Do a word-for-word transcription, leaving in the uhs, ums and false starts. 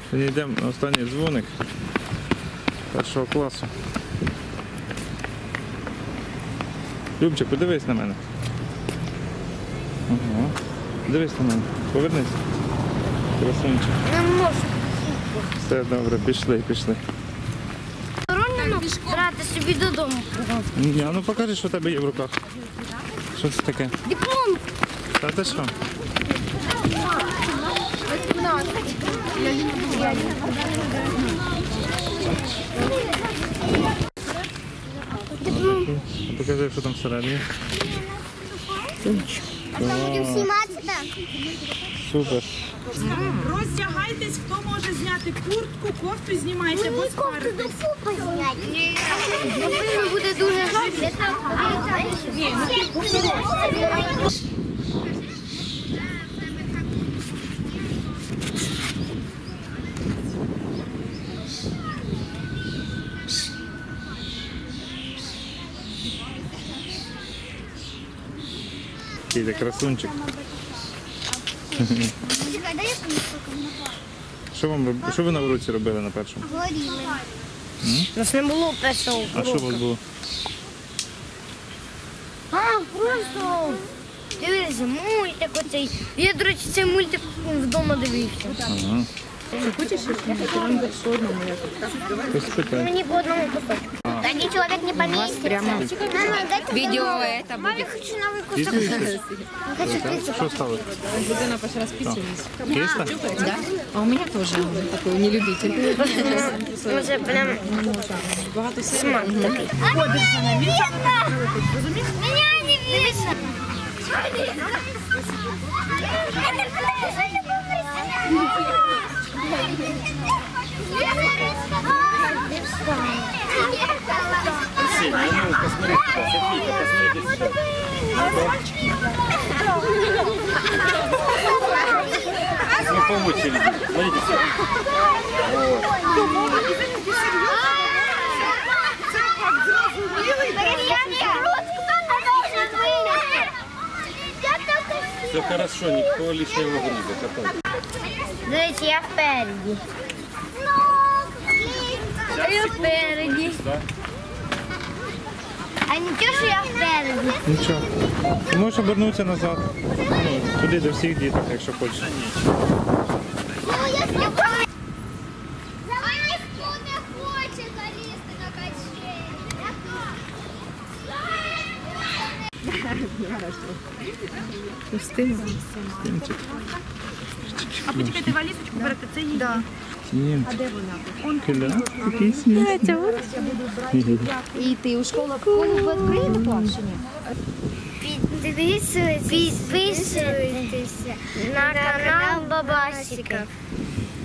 Сьогодні йдемо на останній дзвоник першого класу. Любчик, подивись на мене. Ага. Дивись на мене. Повернись. Красунчик. Не можу. Все добре, пішли, пішли. Заборонено брати собі додому. Ні, а ну покажи, що у тебе є в руках. Що це таке? Диплом. Та ти що? Покажи, що там всередині. Будемо знімати, так? Супер. Роздягайтесь, хто може зняти куртку, кофту знімайте, бо спарите. Напевно, буде дуже гарно. Який ти красунчик. Що вам роб- що ви на уроці робили на першому? Горіли. У нас не було першого А що у вас було? А, просто дивися, мультик оцей. Я, до речі, цей мультик вдома дивився. Ага. Без питань. Мені по одному кусочку. Один чоловік не поміститься. Видео это Мама, я хочу новий кусок. Після? Що стало? Будина пошла расписываться. Кисла? Да? А у меня тоже он такой не любитель. Може, прям смак такий. Меня не видно. Ну, по очереди. Смотрите, все. Все хорошо, никакого лишнего груза. Катай. До речі, я впереді. Я впереді. А нічого, що я впереді. Нічого. Ти можеш обернутися назад. Ну, туди до всіх діток, якщо хочеш. Ну, я люблю. Ніхто не хоче залізти на качелі. Тимчик. А почекайте валізочку берете, це її. Тимчик. А де вона? Киля. Який сміх. И ты у школы в открыли класс? Підписуйтесь, підписуйтесь на канал Бабасиків.